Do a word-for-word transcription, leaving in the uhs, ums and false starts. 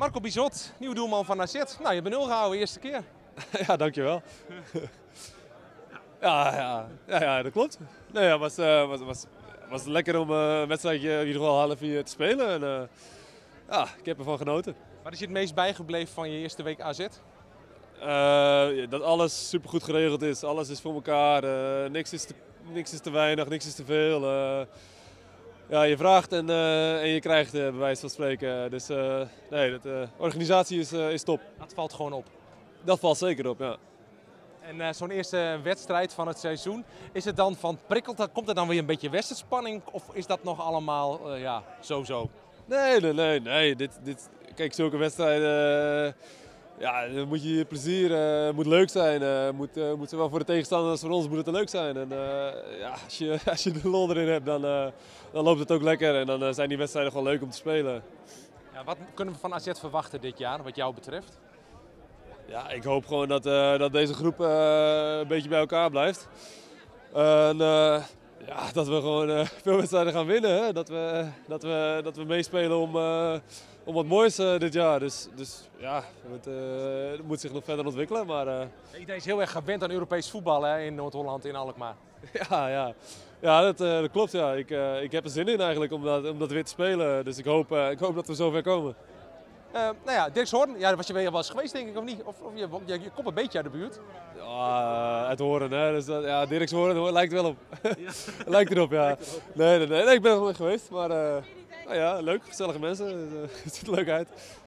Marco Bizot, nieuwe doelman van A Z. Nou, je bent nul gehouden, eerste keer. Ja, dankjewel. ja, ja, ja, ja, dat klopt. Nee, ja, was, uh, was, was, was lekker om uh, een wedstrijdje in ieder geval half uur te spelen. En, uh, ja, ik heb ervan genoten. Wat is je het meest bijgebleven van je eerste week A Z? Uh, dat alles supergoed geregeld is. Alles is voor elkaar. Uh, niks, is te, niks is te weinig, niks is te veel. Uh, ja, je vraagt en, uh, en je krijgt, uh, bij wijze van spreken. Dus uh, nee, de uh, organisatie is, uh, is top. Dat valt gewoon op. Dat valt zeker op, ja. En uh, zo'n eerste wedstrijd van het seizoen, is het dan van prikkelt, komt er dan weer een beetje wedstrijdspanning of is dat nog allemaal uh, ja, zo-zo? Nee, nee, nee, nee. Dit, dit, kijk, zulke wedstrijden, uh, ja, dan moet je plezier, uh, moet leuk zijn. Uh, moet, uh, moet zowel voor de tegenstander als voor ons moet het leuk zijn. En uh, ja, als je, als je de lol erin hebt, dan, uh, dan loopt het ook lekker en dan uh, zijn die wedstrijden gewoon leuk om te spelen. Ja, wat kunnen we van A Z verwachten dit jaar, wat jou betreft? Ja, ik hoop gewoon dat, uh, dat deze groep uh, een beetje bij elkaar blijft. En uh, ja, dat we gewoon uh, veel wedstrijden gaan winnen. Hè? Dat, we, dat, we, dat we meespelen om, uh, om wat moois uh, dit jaar. Dus, dus ja, het, uh, het moet zich nog verder ontwikkelen. Maar, uh... Iedereen is heel erg gewend aan Europees voetbal hè, in Noord-Holland, in Alkmaar. Ja, ja. ja dat, uh, dat klopt. Ja. Ik, uh, ik heb er zin in eigenlijk om dat, om dat weer te spelen. Dus ik hoop, uh, ik hoop dat we zover komen. Uh, nou ja, Dirks Hoorn, ja, was je wel eens geweest denk ik of niet? Of, of je, je, je komt een beetje uit de buurt. Ja, het Hoorn, hè. Dus dat, ja, Dirks Hoorn lijkt wel op. Ja. lijkt erop, ja. Nee, nee, nee, nee, ik ben er nog niet geweest, maar uh, nou ja, leuk, gezellige mensen, het ziet er leuk uit.